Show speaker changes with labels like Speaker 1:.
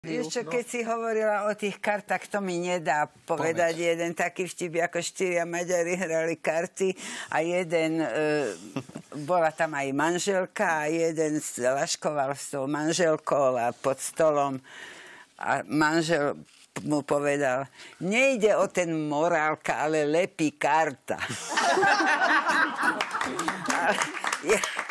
Speaker 1: Ešte keď si hovorila o tých kartách, to mi nedá povedať jeden taký vtip, ako 4 Maďari hrali karty a jeden, bola tam aj manželka a jeden laškoval s tou manželkou a pod stolom a manžel mu povedal, nejde o ten morálka, ale lepí karta.